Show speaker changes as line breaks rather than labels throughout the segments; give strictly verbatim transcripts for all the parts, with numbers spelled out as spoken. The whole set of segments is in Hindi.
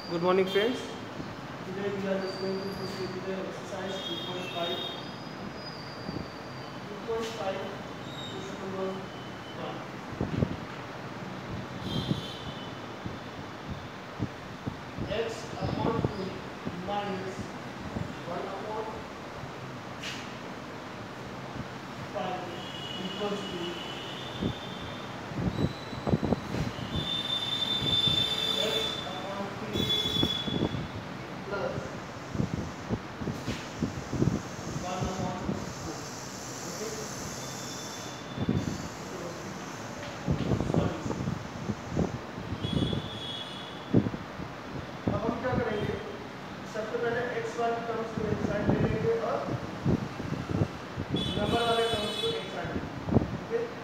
Good morning, friends. Today we are just going to proceed with the exercise two point five. two point five, question number one. X upon two minus one upon five equals to x upon three plus one upon four. Okay? So, sorry. अब हम क्या करेंगे? सबसे पहले x वाले टर्म्स को एक साइड ले लेंगे और नंबर वाले टर्म्स को एक साइड लेंगे. Okay?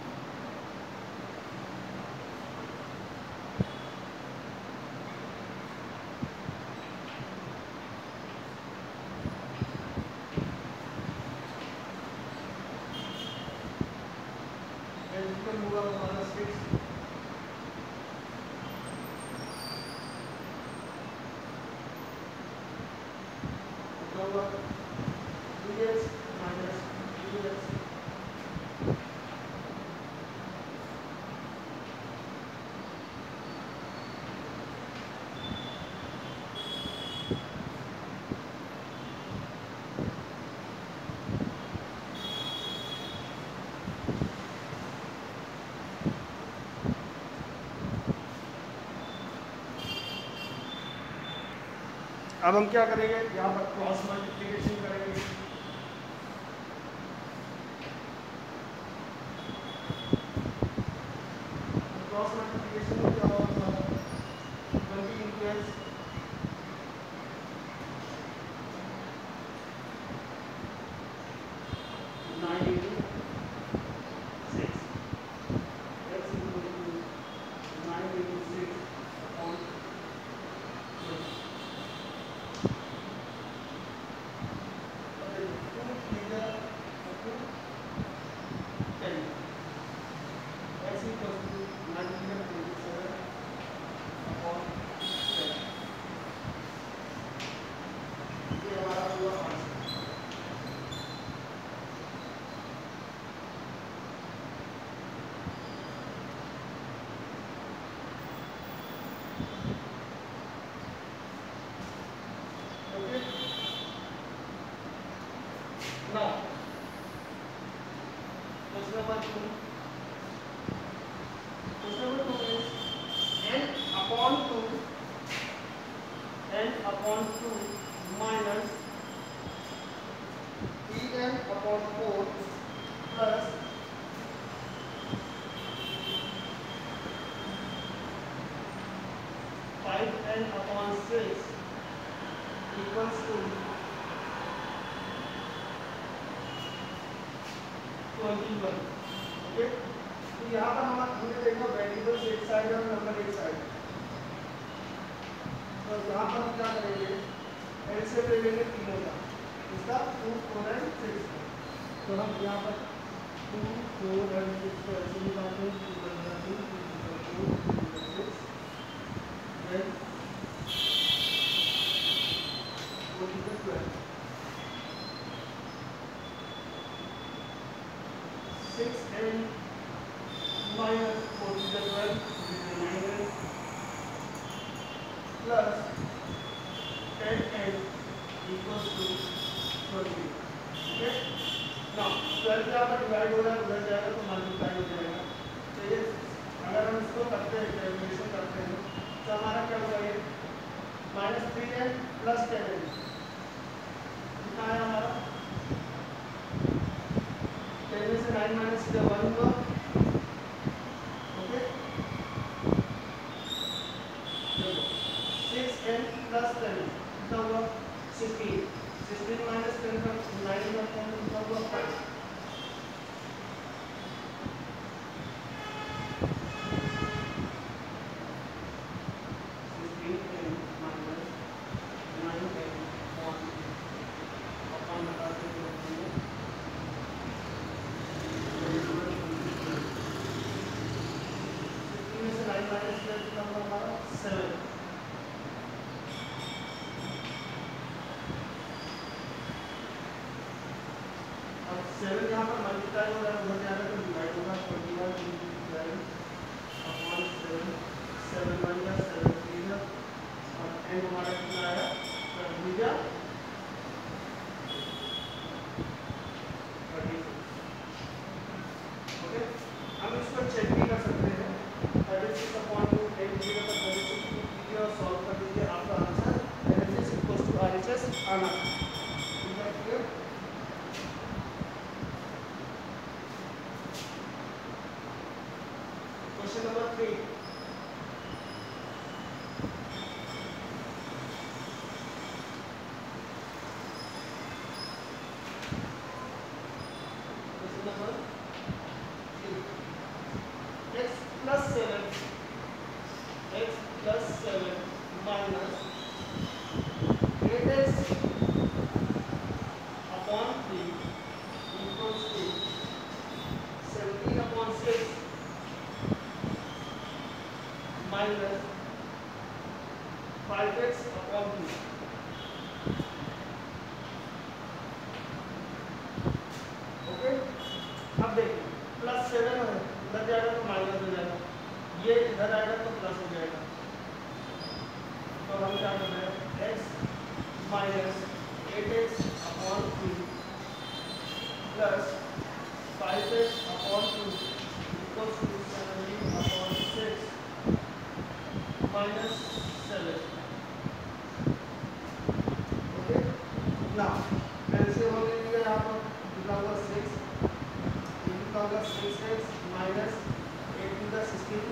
And you can move up minus six. Over dx minus dx. अब हम क्या करेंगे? यहाँ पर क्रॉस मल्टीप्लिकेशन करेंगे. क्रॉस मल्टीप्लिकेशन में क्या होगा? Twenty into x nine into six. X equal to nine into six upon twenty. Now, question number two. Question number two is n upon two, n upon two minus en upon four plus five n upon six equals to twenty-one. Okay, तो यहाँ पर हम हमने देखा वेरिएबल्स एक साइड और नंबर एक साइड. तो यहाँ पर हम क्या करेंगे? एलसीएम ले लेंगे तीनों का. इसका टू, फोर एंड सिक्स. तो हम यहाँ पर टू, फोर एंड सिक्स को ऐसे निकालते हैं. टू बन जाती है two, two, two, six. Then four, twelve. six n minus four to the twelve, which is minus plus ten n equals to twenty. Okay? Now twelve यहाँ पर डिवाइड हो रहा है, उधर जाएगा तो मल्टीप्लाई हो जाएगा. तो ये अगर हम इसको करते हैं, कैलकुलेशन करते हैं, तो हमारा क्या होगा? ये minus three n plus ten n कितना है हमारा? टेन में से नाइन माइनस किया वन हुआ. Okay, six n plus ten कितना हुआ? सिक्सटीन. सिक्सटीन माइनस टेन का नाइन का टेन कितना हुआ? Five. Sixteen n minus nine n अपन बताते हैं seven. सेवन यहाँ पर मल्टीप्लाई हो रहा है, उधर जाएगा तो डिवाइड होगा, twenty one into twelve upon seven, seven one या सेवन थ्री है, और एन हमारा कितना आया ट्वेंटी या थर्टी सिक्स। ओके, हम इसको चेक भी कर सकते हैं, thirty six upon two ten कीजिएगा तो थर्टी सिक्स टू कीजिए और सॉल्व कर दीजिए, आपका answer L H S equal to R H S आना। ठीक है, clear? Question number three, question number three, x plus seven, x plus seven minus eight x upon three equals to seventeen upon six minus five x upon two. Okay, अब देखिए प्लस सेवन है, इधर जाएगा तो माइनस हो जाएगा, ये इधर आएगा तो प्लस हो जाएगा, तो हम क्या कर रहे हैं x minus eight x upon three plus five x upon two equals to seventeen upon six minus seven. Okay, now LCM हो गया यहाँ पर कितना होगा सिक्स, कितना होगा six x minus eight to the sixteen,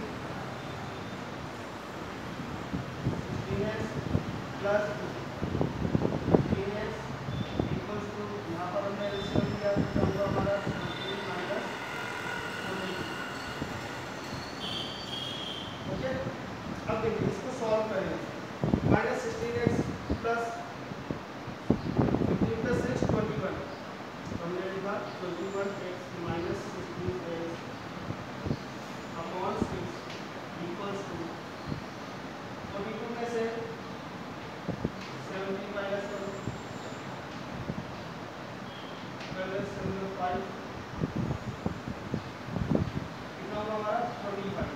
sixteen x plus two, fifteen x equals to यहाँ पर हमने एलसीएम लिया तो क्या होगा हमारा सेवनटीन माइनस फोर्टीन। ओके, अब देखिए इसको सॉल्व करेंगे, minus sixteen x plus fifteen plus six twenty one, हमने लिखा twenty one x minus sixteen x upon six equals to twenty two में से सेवनटीन माइनस करो, माइनस सेवन फाइव, कितना होगा हमारा twenty five,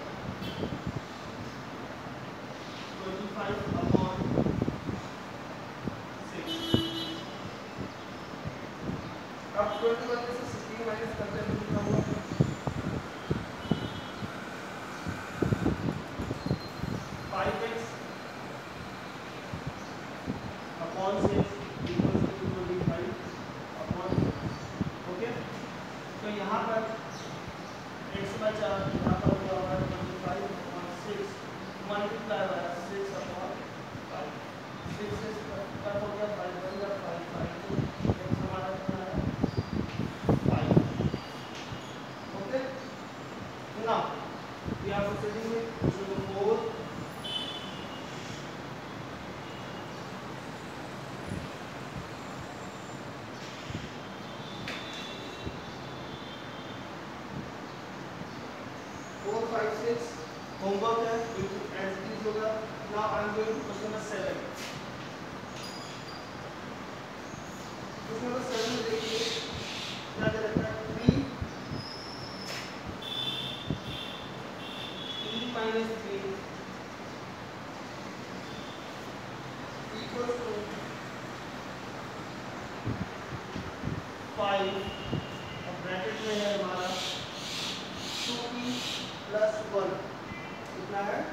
twenty five upon six. अब ट्वेंटी वन में से सिक्सटीन माइनस करते हैं तो कितना होगा five x upon six equals to twenty five upon six. Okay, तो यहाँ पर x बचा, यहाँ पर होगा हमारा twenty five upon six multiply वाला सिक्स अपॉन फाइव, सिक्स से कट हो गया फाइव बन गया फाइव फाइव टू x हमारा कितना है five. Okay, now we are proceeding with question number four. four, five, six homework है, बिल्कुल as it is होगा। Now I am going to question number seven. question number seven में देखिए क्या दे रखा है, three three minus three equals to five, अब ब्रैकेट में है हमारा टू ई प्लस वन, कितना है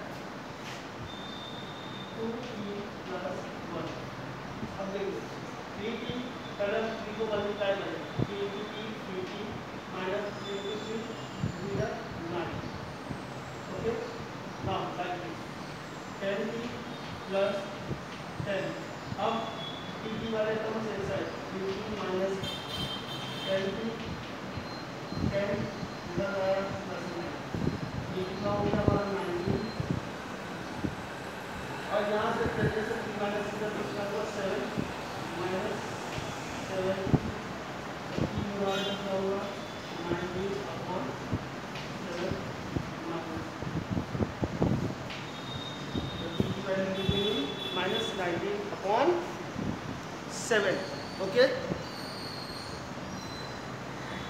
टू ई प्लस वन। अब देखिए थ्री की पहले थ्री को मल्टीप्लाई करें, three into t three t minus three into three three nine. Okay, now like this ten t plus ten, अब टी टी वाले टर्म से side three t minus ten t ten इधर आया प्लस नाइन, ये कितना हो गया हमारा नाइनटीन, और यहाँ से तरीके से थ्री माइनस इधर कितना होगा सेवन माइनस सेवन, तीन बार कितना होगा nineteen upon seven minus minus nineteen upon seven. Okay,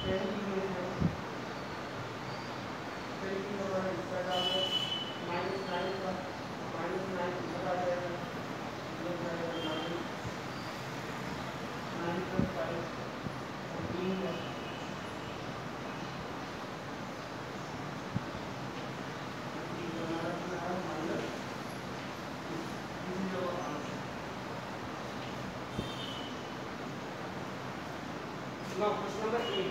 ten की में से टेन की हमारा हिस्सा डालो माइनस नाइन का माइनस नाइन इधर आ जाएगा इधर जाएगा माइनस नाइन प्लस फाइव तीन है Now, question number eight.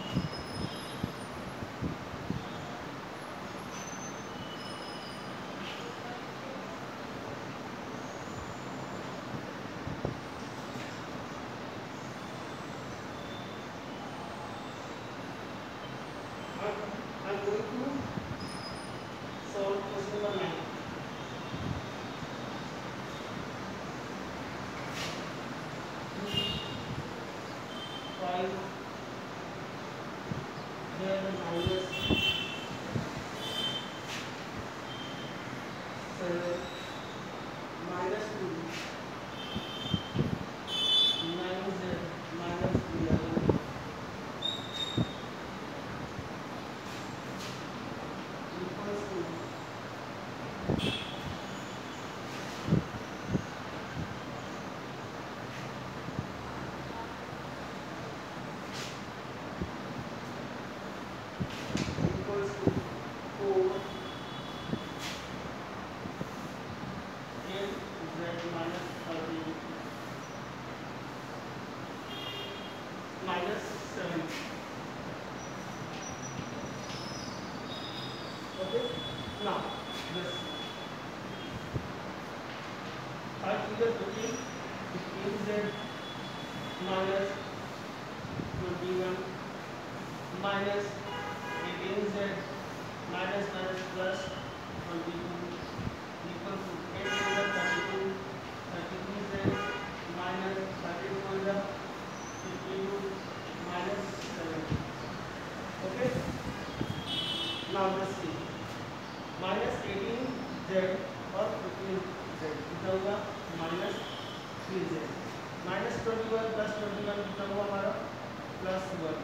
I'm going to solve question number nine. Five. Then minus seven minus two nine z minus eleven equals to equals to four n z minus thirteen minus seven. Okay, now this five figure fifteen fifteen z minus twenty-one minus eighteen z minus minus plus twenty-two equal to eight over thirty-two thirty-three z minus thirty-four is fifty-two minus seven. Okay, now let's see minus eighteen z और fifteen z कितना होगा minus three z minus twenty-one plus twenty-one कितना हुआ हमारा plus one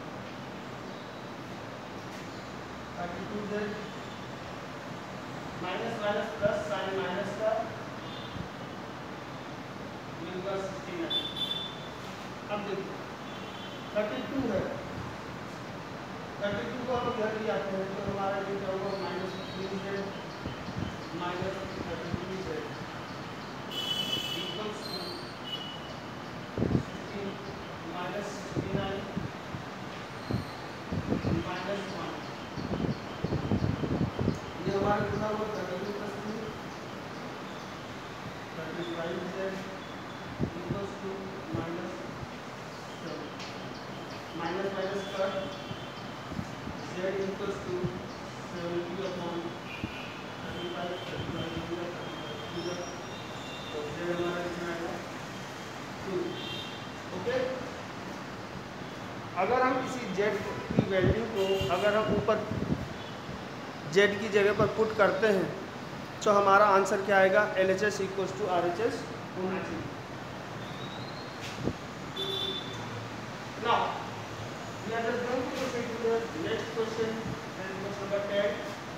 thirty-two z minus minus plus sin minus का मिलेगा sixty-nine. अब देखो thirty-two है thirty-two को हम इधर ले आते हैं तो हमारा ये क्या होगा minus fifteen z minus thirty-three z equals to sixteen minus sixty-nine minus one. ये हमारा कितना हुआ thirty-two plus two thirty-five z equals to minus seven minus minus cut z equals to seventy upon thirty-five thirty-five thirty-five तो z हमारा कितना आएगा two. ओके, अगर हम किसी z की वैल्यू को अगर हम ऊपर z की जगह पर पुट करते हैं तो हमारा आंसर क्या आएगा L H S equals to R H S होना चाहिए. Now we are just going to proceed to the next question, that is question number ten.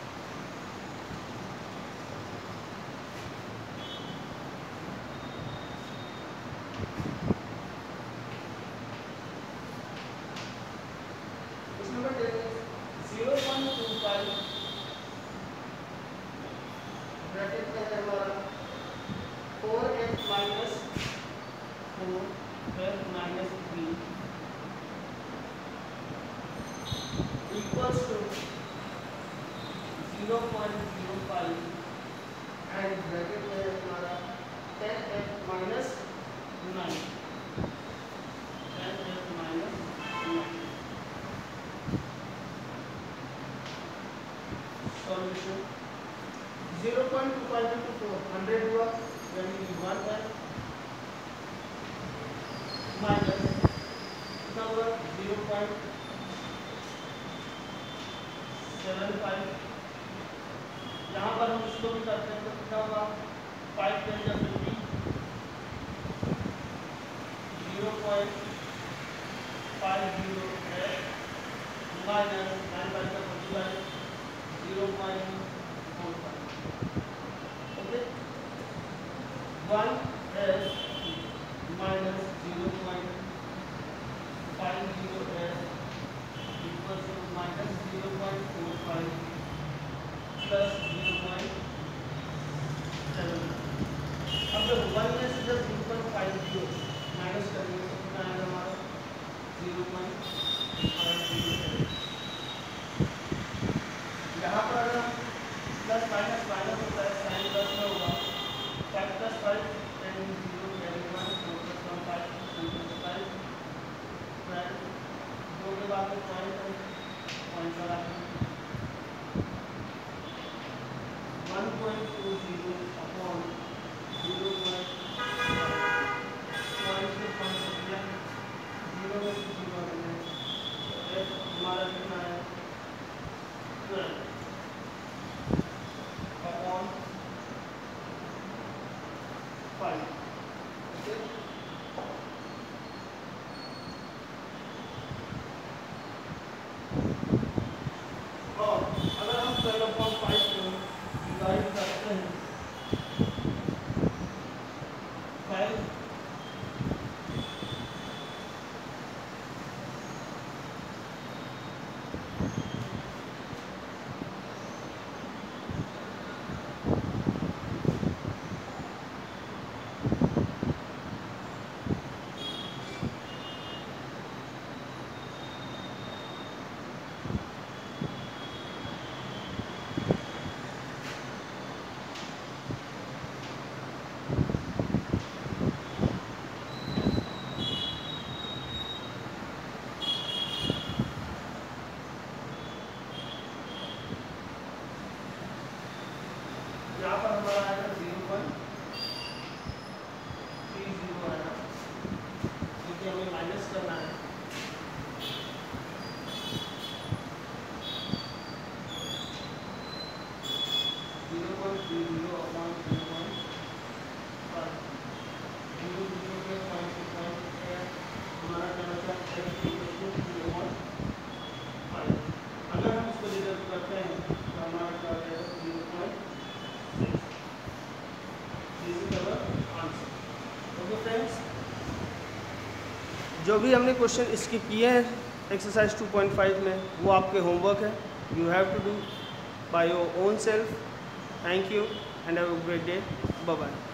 Question number ten is zero point two five bracket में है हमारा four x minus four x minus three equals to zero point zero five and bracket में है हमारा ten x minus nine ten x minus nine. Solution zero point two five into four hundred हुआ यानी one है minus कितना हुआ zero point seven five. यहाँ पर हम इसको भी करते हैं तो कितना होगा five ten या fifty zero point five zero है माइनस नाइन फाइव का forty five zero point four five okay one s minus zero point five zero s equal to minus zero point four five plus zero point seven. अब जब वन में से जब zero point five zero minus करेंगे तो कितना आएगा हमारा zero point five zero seven. यहाँ पर अगर हम प्लस माइनस माइनस होता है साइन प्लस में होगा five plus five ten zero ten one four plus one five two plus five twelve दो के बाद में पॉइंट पॉइंट वाला one point two zero upon zero point point से पॉइंट हो गया जीरो में से जीरो है हमारा कितना है ट्वेल्व अपॉन फाइव और अगर हम ट्वेल्व अपॉन फाइव को डिवाइड करते हैं फाइव यहाँ पर हमारा आएगा जीरो पॉइंट थ्री जीरो आएगा क्योंकि हमें माइनस करना है zero point three zero upon zero point five zero zero के पॉइंट टू पॉइंट है हमारा क्या बचा जीरो पॉइंट फाइव। अगर हम इसको डिडक्ट करते हैं तो हमारा क्या हो जाएगा जीरो पॉइंट जो भी हमने क्वेश्चन स्किप किए हैं एक्सरसाइज टू पॉइंट फाइव में वो आपके होमवर्क है you have to do by your own self. Thank you and have a great day bye bye.